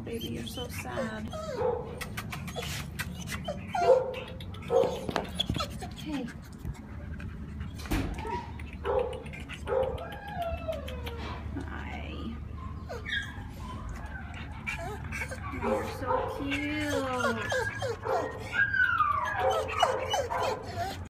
baby, you're so sad. Hey. Hi. You're so cute.